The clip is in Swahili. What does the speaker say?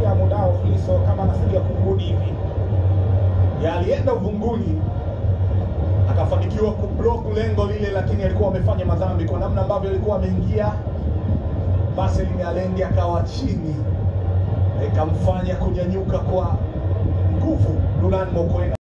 ya Mudao Fliso kama anasikia kunguni hivi. Alienda uvunguni akafanikiwa kublock lengo lile, lakini alikuwa amefanya madhambi kwa namna ambavyo alikuwa ameingia. Basi Alendi akawa chini, ikamfanya kunyanyuka kwa nguvu Dulan Mokoena.